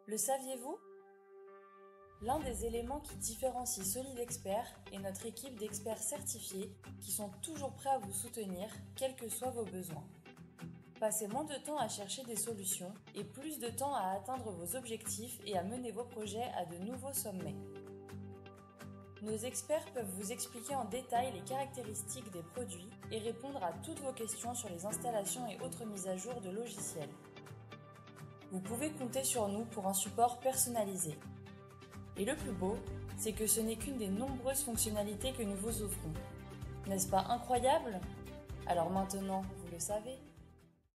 Le saviez-vous? L'un des éléments qui différencie SolidExpert est notre équipe d'experts certifiés qui sont toujours prêts à vous soutenir, quels que soient vos besoins. Passez moins de temps à chercher des solutions et plus de temps à atteindre vos objectifs et à mener vos projets à de nouveaux sommets. Nos experts peuvent vous expliquer en détail les caractéristiques des produits et répondre à toutes vos questions sur les installations et autres mises à jour de logiciels. Vous pouvez compter sur nous pour un support personnalisé. Et le plus beau, c'est que ce n'est qu'une des nombreuses fonctionnalités que nous vous offrons. N'est-ce pas incroyable? Alors maintenant, vous le savez.